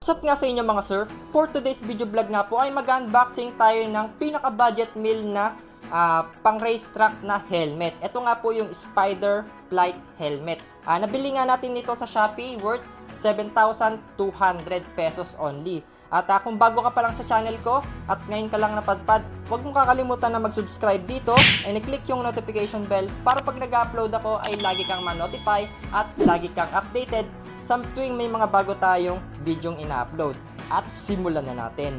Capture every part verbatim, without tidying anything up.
What's up nga sa inyo mga sir? For today's video vlog nga po ay mag-unboxing tayo ng pinaka-budget meal na uh, pang racetrack na helmet. Ito nga po yung Spider Flight helmet. Uh, nabili nga natin nito sa Shopee worth seven thousand two hundred pesos only. At uh, kung bago ka pa lang sa channel ko at ngayon ka lang napadpad, huwag mong kakalimutan na mag-subscribe dito and i-click yung notification bell para pag nag-upload ako ay lagi kang ma-notify at lagi kang updated sa tuwing may mga bago tayong videong ina-upload. At simulan na natin.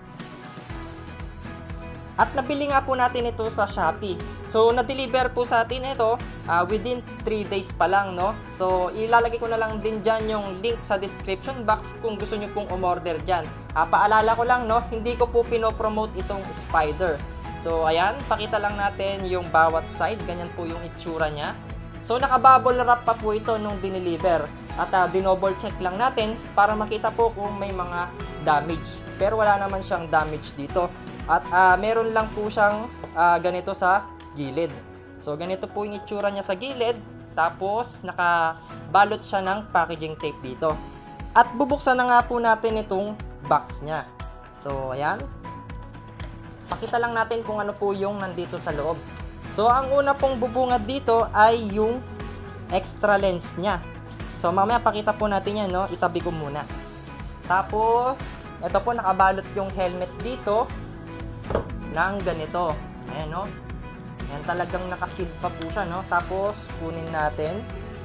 At nabili nga po natin ito sa Shopee. So, na-deliver po sa atin ito uh, within three days pa lang, no? So, ilalagay ko na lang din dyan yung link sa description box kung gusto nyo pong umorder dyan. Uh, paalala ko lang, no? Hindi ko po pinopromote itong Spider. So, ayan, pakita lang natin yung bawat side. Ganyan po yung itsura niya. So, naka-bubble wrap pa po ito nung dineliver. At uh, dinouble check lang natin para makita po kung may mga damage. Pero wala naman siyang damage dito. At uh, meron lang po siyang uh, ganito sa gilid. So, ganito po yung itsura niya sa gilid. Tapos, nakabalot siya ng packaging tape dito. At bubuksan na nga po natin itong box niya. So, ayan. Pakita lang natin kung ano po yung nandito sa loob. So, ang una pong bubungad dito ay yung extra lens niya. So, mamaya pakita po natin yan, no? Itabi ko muna. Tapos, ito po nakabalot yung helmet dito ng ganito. Ayan, no? Ayan, talagang nakaseal pa po siya, no? Tapos, kunin natin.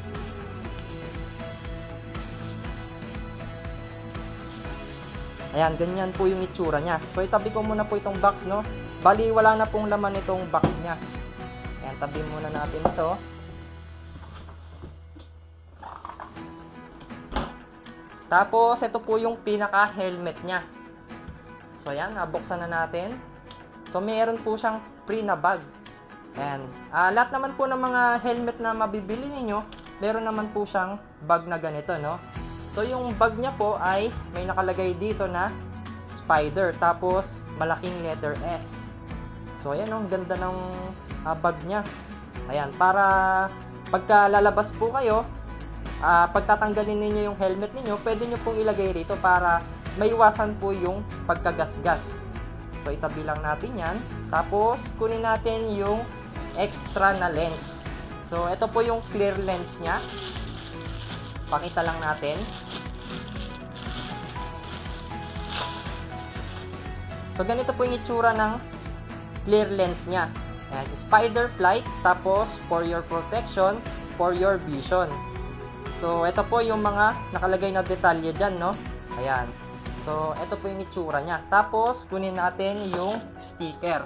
Ayan, ganyan po yung itsura niya. So, itabi ko muna po itong box, no? Bali, wala na pong laman itong box niya. Ayan, tabi muna natin ito. Tapos, ito po yung pinaka-helmet niya. So, ayan, nabuksan na natin. So, mayroon po siyang free na bag. Ayan. Uh, lahat naman po ng mga helmet na mabibili ninyo, meron naman po siyang bag na ganito, no? So, yung bag niya po ay may nakalagay dito na Spider. Tapos, malaking letter S. So, ayan, oh, ang ganda ng uh, bag niya. Ayan, para pagka lalabas po kayo, Uh, pagtatanggalin ninyo yung helmet ninyo, pwede nyo pong ilagay rito para maiwasan po yung pagkagasgas. So, itabi lang natin yan. Tapos, kunin natin yung extra na lens. So, ito po yung clear lens nya. Pakita lang natin. So, ganito po yung itsura ng clear lens nya. Ayan, Spider Flight, tapos for your protection, for your vision. So, ito po yung mga nakalagay na detalye dyan, no? Ayan. So, ito po yung itsura niya. Tapos, kunin natin yung sticker.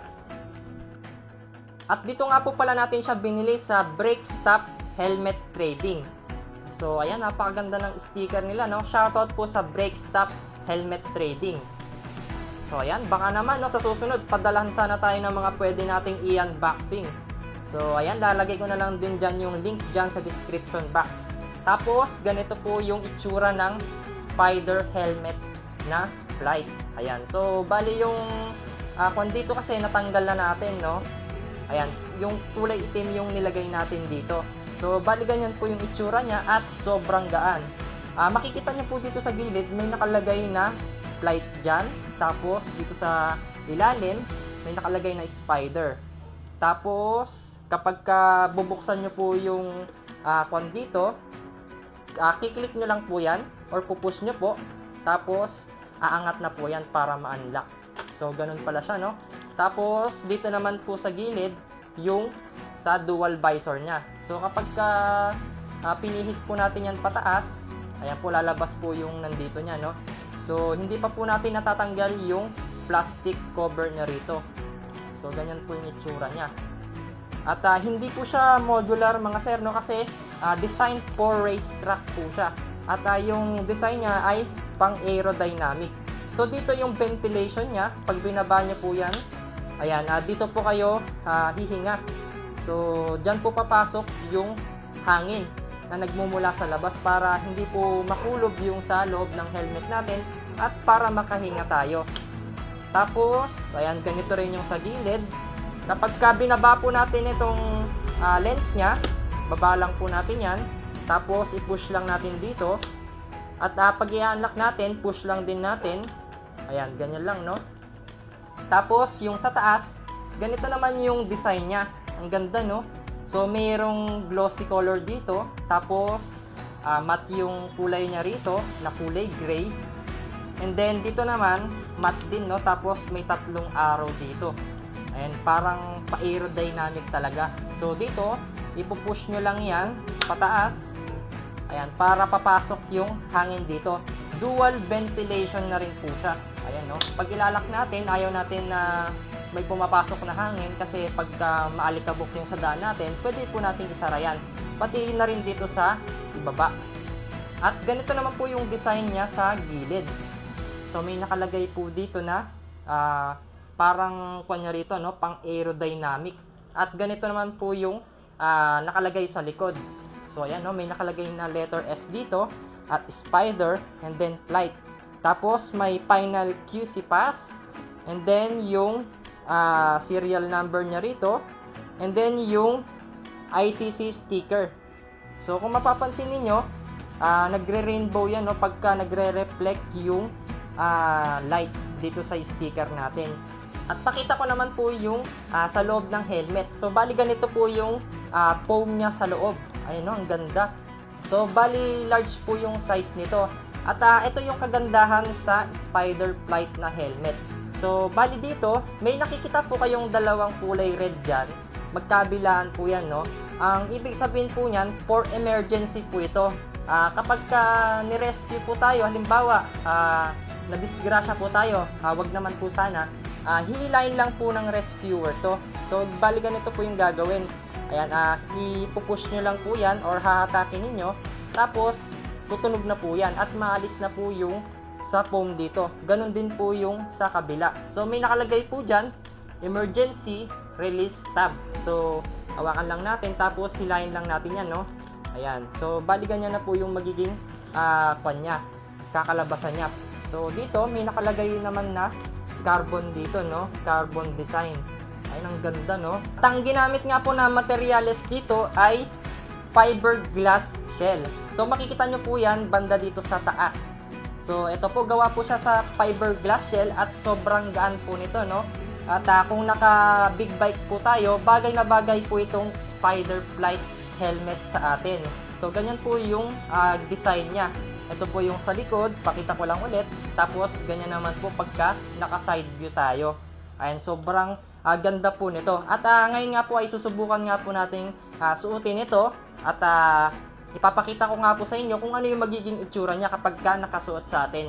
At dito nga po pala natin siya binili sa Brake Stop Helmet Trading. So, ayan, napakaganda ng sticker nila, no? Shoutout po sa Brake Stop Helmet Trading. So, ayan, baka naman, no, sa susunod, padalahan sana tayo ng mga pwede nating i-unboxing. So, ayan, lalagay ko na lang din dyan yung link dyan sa description box. Tapos, ganito po yung itsura ng Spider helmet na flight. Ayan. So, bali yung uh, kung dito kasi natanggal na natin, no? Ayan. Yung kulay itim yung nilagay natin dito. So, bali ganyan po yung itsura niya at sobrang gaan. Uh, makikita niyo po dito sa gilid, may nakalagay na flight dyan. Tapos, dito sa ilalim, may nakalagay na Spider. Tapos, kapag ka bubuksan nyo po yung uh, kung dito, Uh, kiklik nyo lang po yan or pupush nyo po, tapos aangat na po yan para ma-unlock. So, ganun pala siya, no? Tapos, dito naman po sa gilid, yung sa dual visor nya. So, kapag ka, uh, pinihit po natin yan pataas, ayan po, lalabas po yung nandito nya, no? So, hindi pa po natin natatanggal yung plastic cover nya rito. So, ganyan po yung itsura nya. At uh, hindi po siya modular, mga sir, no? Kasi uh, designed for racetrack po siya. At uh, yung design niya ay pang aerodynamic. So, dito yung ventilation niya. Pag binaba niyo po yan, ayan, uh, dito po kayo uh, hihinga. So, dyan po papasok yung hangin na nagmumula sa labas para hindi po makulob yung sa loob ng helmet natin at para makahinga tayo. Tapos, ayan, ganito rin yung sa gilid. Kapag ka binaba po natin itong uh, lens nya, baba lang po natin yan. Tapos, i-push lang natin dito. At uh, pag i-unlock natin, push lang din natin. Ayan, ganyan lang, no? Tapos, yung sa taas, ganito naman yung design niya. Ang ganda, no? So, mayroong glossy color dito. Tapos, uh, matte yung kulay niya rito, na kulay gray. And then, dito naman, matte din, no? Tapos, may tatlong arrow dito. Ayan, parang pa-aerodynamic talaga. So, dito, ipupush nyo lang yan, pataas. Ayan, para papasok yung hangin dito. Dual ventilation na rin po siya. Ayan, no? Pag ilalak natin, ayaw natin na may pumapasok na hangin kasi pagka maalikabok yung sa daan natin, pwede po natin isara yan. Pati na rin dito sa ibaba. At ganito naman po yung design niya sa gilid. So, may nakalagay po dito na uh, parang kanya rito, no? Pang aerodynamic. At ganito naman po yung uh, nakalagay sa likod. So, ayan, no? May nakalagay na letter S dito at spider and then flight. Tapos, may final Q C pass and then yung uh, serial number niya rito and then yung I C C sticker. So, kung mapapansin niyo, uh, nagre-rainbow yan, no? Pagka nagre-reflect yung uh, light dito sa sticker natin. At pakita ko naman po yung uh, sa loob ng helmet. So, bali ganito po yung uh, foam niya sa loob. Ayun, no, ang ganda. So, bali large po yung size nito. At uh, ito yung kagandahan sa Spider Flight na helmet. So, bali dito, may nakikita po kayong dalawang kulay red dyan. Magkabilaan po yan, no? Ang ibig sabihin po niyan, for emergency po ito. Uh, kapag ka ni-rescue po tayo, halimbawa, uh, na-disgrasya po tayo, uh, wag naman po sana, uh, hihilain lang po ng rescuer to. So, bali ganito po yung gagawin. Ayan, uh, ipupush nyo lang po yan or hahatakin ninyo. Tapos, tutunog na po yan at maalis na po yung sa foam dito. Ganon din po yung sa kabila. So, may nakalagay po dyan, emergency release tab. So, hawakan lang natin tapos hilahin lang natin yan, no? Ayan. So, bali ganyan na po yung magiging uh, kanya, kakalabasan niya. So, dito, may nakalagay naman na carbon dito, no? Carbon design. Ayun, ang ganda, no? At ang ginamit nga po na materials dito ay fiberglass shell. So, makikita nyo po yan banda dito sa taas. So, ito po, gawa po siya sa fiberglass shell at sobrang gaan po nito, no? At uh, kung naka big bike po tayo, bagay na bagay po itong Spider Flight helmet sa atin. So, ganyan po yung uh, design niya. Ito po yung sa likod, pakita ko lang ulit. Tapos, ganyan naman po pagka naka-side view tayo. Ayan, sobrang uh, ganda po nito. At uh, ngayon nga po ay susubukan nga po nating uh, suotin ito. At uh, ipapakita ko nga po sa inyo kung ano yung magiging itsura niya kapag ka nakasuot sa atin.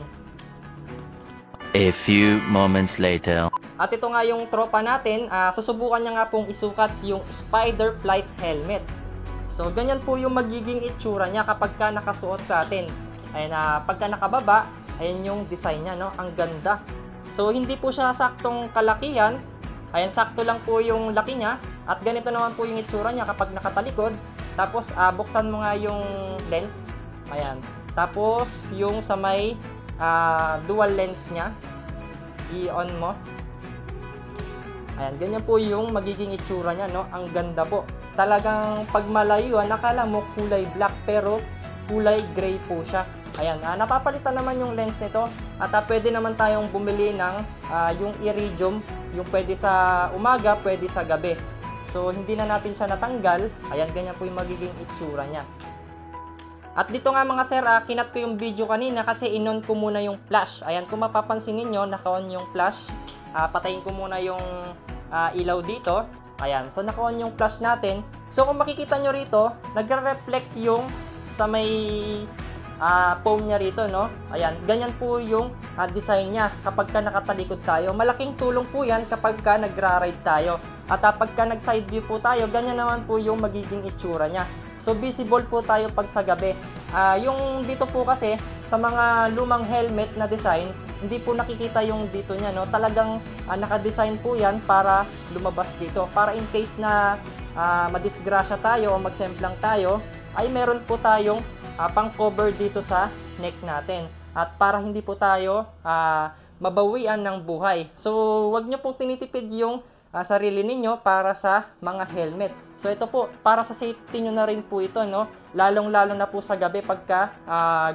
A few moments later. At ito nga yung tropa natin, uh, susubukan niya nga pong isukat yung Spider Flight helmet. So, ganyan po yung magiging itsura niya kapag ka nakasuot sa atin. Ayan, uh, pagka nakababa, ayan yung design niya, no? Ang ganda. So, hindi po siya saktong kalakihan. Ayan, sakto lang po yung laki niya. At ganito naman po yung itsura niya kapag nakatalikod. Tapos, uh, buksan mo nga yung lens. Ayan. Tapos, yung sa may uh, dual lens niya, i-on mo. Ayan, ganyan po yung magiging itsura niya, no? Ang ganda po. Talagang pag malayuan, nakala mo kulay black pero kulay gray po siya. Ayan, uh, napapalitan naman yung lens nito at uh, pwede naman tayong bumili ng uh, yung iridium, yung pwede sa umaga, pwede sa gabi. So, hindi na natin siya natanggal. Ayan, ganyan po yung magiging itsura niya. At dito nga mga sir, uh, kinat ko yung video kanina kasi inon ko muna yung flash. Ayan, kung mapapansin ninyo, naka-on yung flash. Uh, patayin ko muna yung uh, ilaw dito. Ayan, so naka-on yung flash natin. So, kung makikita nyo rito, nagre-reflect yung sa may uh, foam niya rito, no? Ayan, ganyan po yung uh, design niya kapag ka nakatalikod tayo. Malaking tulong po yan kapag ka nagra-ride tayo. At uh, pagka nag-side view po tayo, ganyan naman po yung magiging itsura niya. So, visible po tayo pag sa gabi. Uh, yung dito po kasi, sa mga lumang helmet na design, hindi po nakikita yung dito niya, no? Talagang uh, naka-design po yan para lumabas dito. Para in case na uh, madisgrasya tayo o magsemplang tayo, ay meron po tayong uh, pang-cover dito sa neck natin. At para hindi po tayo uh, mabawian ng buhay. So, wag nyo pong tinitipid yung uh, sarili ninyo para sa mga helmet. So, ito po, para sa safety nyo na rin po ito, no? Lalong-lalo na po sa gabi pagka uh,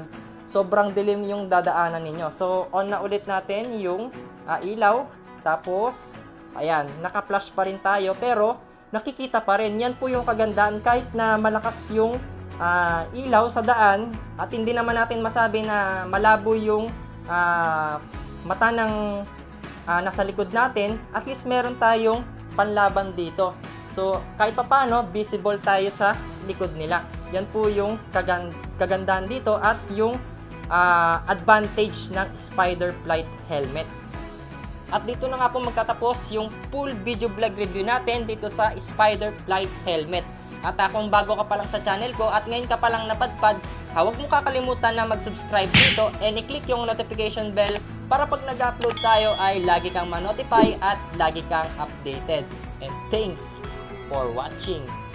sobrang dilim yung dadaanan ninyo. So, on na ulit natin yung uh, ilaw. Tapos, ayan, naka-flash pa rin tayo pero nakikita pa rin. Yan po yung kagandahan kahit na malakas yung uh, ilaw sa daan at hindi naman natin masabi na malabo yung uh, mata ng uh, nasa likod natin, at least meron tayong panlaban dito. So, kahit pa paano, visible tayo sa likod nila. Yan po yung kagan kagandahan dito at yung uh, advantage ng Spider Flight helmet. At dito na nga po magtatapos yung full video vlog review natin dito sa Spider Flight helmet. At uh, kung bago ka pa lang sa channel ko at ngayon ka pa lang napadpad, huwag mong kakalimutan na mag-subscribe dito and i-click yung notification bell para pag nag-upload tayo ay lagi kang ma-notify at lagi kang updated. And thanks for watching.